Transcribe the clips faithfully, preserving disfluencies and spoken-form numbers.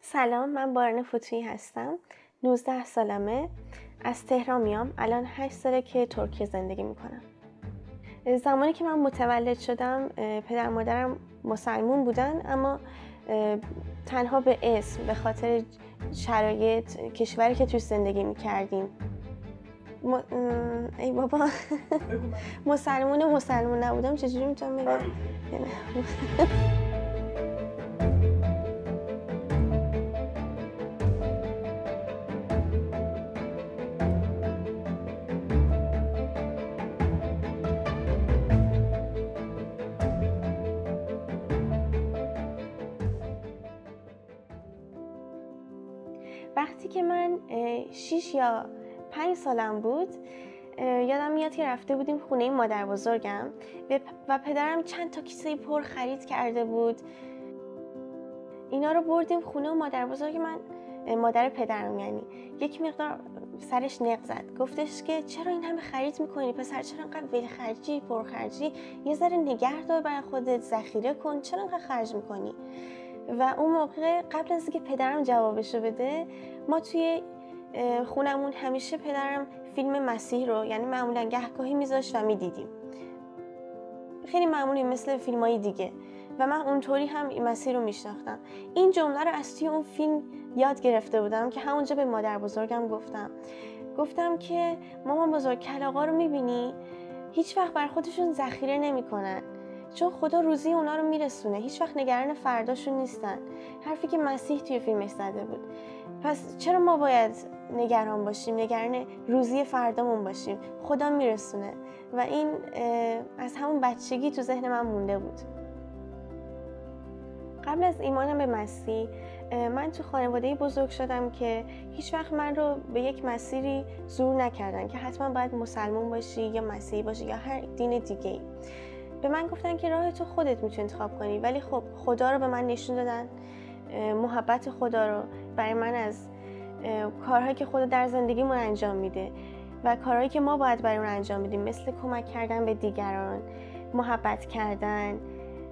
سلام، من باران فتویی هستم. نوزده سالمه. از تهران میام. الان هشت ساله که ترکیه زندگی میکنم. زمانی که من متولد شدم پدر مادرم مسلمون بودن، اما تنها به اسم، به خاطر شرایط کشوری که توش زندگی میکردیم م... ای بابا مسلمون مسلمون نبودم. چجوری میتونم بگم؟ وقتی که من شیش یا پنج سالم بود، یادم میاد که رفته بودیم خونه مادر بزرگم و پدرم چند تا کیسه پر خرید کرده بود. اینا رو بردیم خونه و مادر بزرگ من، مادر پدرم یعنی، یک مقدار سرش نق زد. گفتش که چرا این همه خرید میکنی پسر؟ چرا انقدر ول خرجی، پر خرجی؟ یه ذره نگه دار برای خودت، ذخیره کن، چرا انقدر خرج میکنی؟ و اون موقع قبل از اینکه پدرم جوابشو بده، ما توی خونمون همیشه پدرم فیلم مسیح رو، یعنی معمولا گهگاهی میذاشت و میدیدیم. خیلی معمولی مثل فیلمای دیگه، و من اونطوری هم این مسیح رو میشناختم. این جمله رو از توی اون فیلم یاد گرفته بودم که همونجا به مادر بزرگم گفتم. گفتم که مامان بزرگ، کلاغا رو میبینی؟ هیچ وقت بر خودشون ذخیره نمیکنن، چون خدا روزی اونا رو میرسونه، هیچ وقت نگران فرداشون نیستن. حرفی که مسیح توی فیلمش زده بود. پس چرا ما باید نگران باشیم، نگران روزی فردامون باشیم؟ خدا میرسونه. و این از همون بچگی تو ذهن من مونده بود. قبل از ایمانم به مسیح، من تو خانواده‌ای بزرگ شدم که هیچ وقت من رو به یک مسیری زور نکردن که حتما باید مسلمان باشی یا مسیحی باشی یا هر دین دیگه‌ای. به من گفتن که راه تو خودت میتونی انتخاب کنی، ولی خب خدا رو به من نشون دادن، محبت خدا رو برای من، از کارهایی که خدا در زندگیمون انجام میده و کارهایی که ما باید برای اون انجام بدیم، مثل کمک کردن به دیگران، محبت کردن،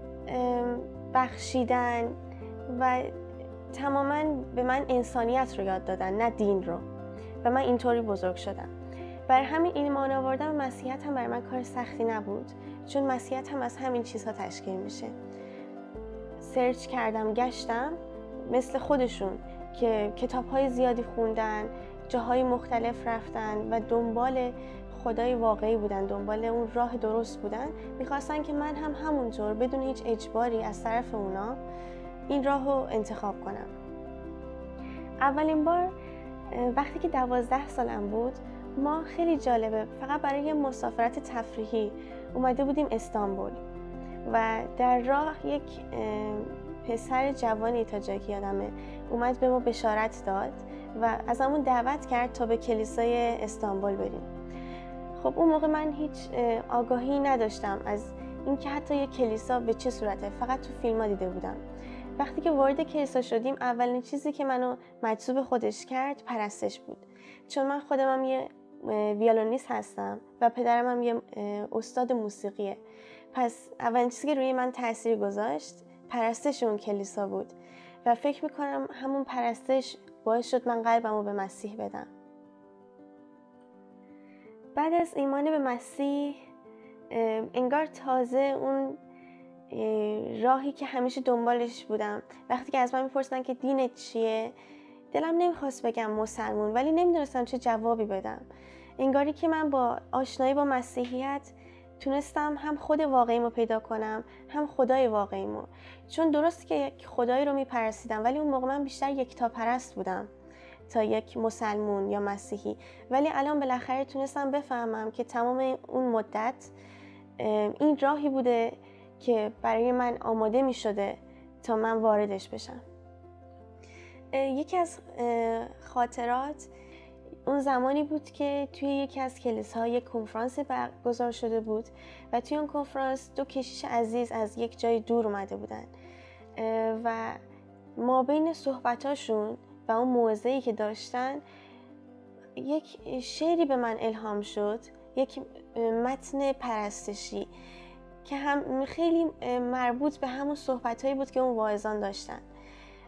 بخشیدن و تماما به من انسانیت رو یاد دادن، نه دین رو. و من اینطوری بزرگ شدم. برای همین ایمان آوردن به مسیحیت هم برای من کار سختی نبود، چون مسیحیت هم از همین چیزها تشکیل میشه. سرچ کردم، گشتم مثل خودشون که کتاب‌های زیادی خوندن، جاهای مختلف رفتن و دنبال خدای واقعی بودن، دنبال اون راه درست بودن. میخواستن که من هم همونطور بدون هیچ اجباری از طرف اونا این راه رو انتخاب کنم. اولین بار وقتی که دوازده سالم بود، ما خیلی جالبه، فقط برای یه مسافرت تفریحی اومده بودیم استانبول و در راه یک پسر جوانی، تا جایی که یادمه، اومد به ما بشارت داد و از همون دعوت کرد تا به کلیسای استانبول بریم. خب اون موقع من هیچ آگاهی نداشتم از اینکه حتی یک کلیسا به چه صورته، فقط تو فیلم‌ها دیده بودم. وقتی که وارد کلیسا شدیم، اولین چیزی که منو مجذوب خودش کرد پرستش بود، چون من خودم هم یه ویولونیست هستم و پدرم هم یه استاد موسیقیه. پس اولین چیزی که روی من تاثیر گذاشت پرستش اون کلیسا بود و فکر میکنم همون پرستش باعث شد من قلبمو به مسیح بدم. بعد از ایمان به مسیح انگار تازه اون راهی که همیشه دنبالش بودم، وقتی که از من میپرسیدن که دینت چیه، دلم نمیخواست بگم مسلمون، ولی نمیدونستم چه جوابی بدم. انگاری که من با آشنایی با مسیحیت تونستم هم خود واقعیمو پیدا کنم، هم خدای واقعیمو. چون درست که یک خدایی رو میپرستیدم، ولی اون موقع من بیشتر یکتاپرست بودم تا یک مسلمون یا مسیحی. ولی الان بالاخره تونستم بفهمم که تمام اون مدت این راهی بوده که برای من آماده می شده تا من واردش بشم. یکی از خاطرات اون زمانی بود که توی یکی از کلیساها یک کنفرانس برگزار شده بود و توی اون کنفرانس دو کشیش عزیز از یک جای دور اومده بودن و ما بین صحبتاشون و اون موعظه‌ای که داشتن یک شعری به من الهام شد، یک متن پرستشی که هم خیلی مربوط به همون صحبتایی بود که اون واعظان داشتن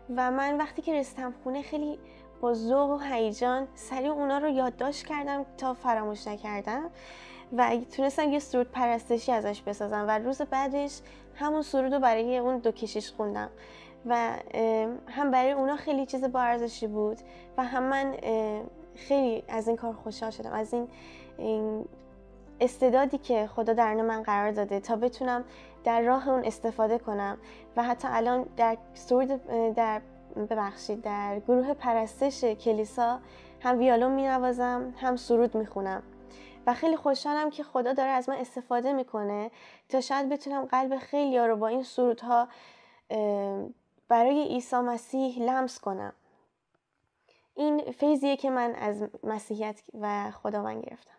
و من وقتی که رسیدم خونه خیلی با ذوق و هیجان سریع اونا رو یادداشت کردم تا فراموش نکردم و تونستم یه سرود پرستشی ازش بسازم و روز بعدش همون سرود رو برای اون دو کشیش خوندم و هم برای اونا خیلی چیز با ارزشی بود و هم من خیلی از این کار خوشحال شدم، از این, این استعدادی که خدا درون من قرار داده تا بتونم در راه اون استفاده کنم و حتی الان در سرود در ببخشید در گروه پرستش کلیسا هم ویولون می‌نوازم هم سرود میخونم و خیلی خوشحالم که خدا داره از من استفاده میکنه تا شاید بتونم قلب خیلی‌ها رو با این سرودها برای عیسی مسیح لمس کنم. این فیضیه که من از مسیحیت و خداوند گرفتم.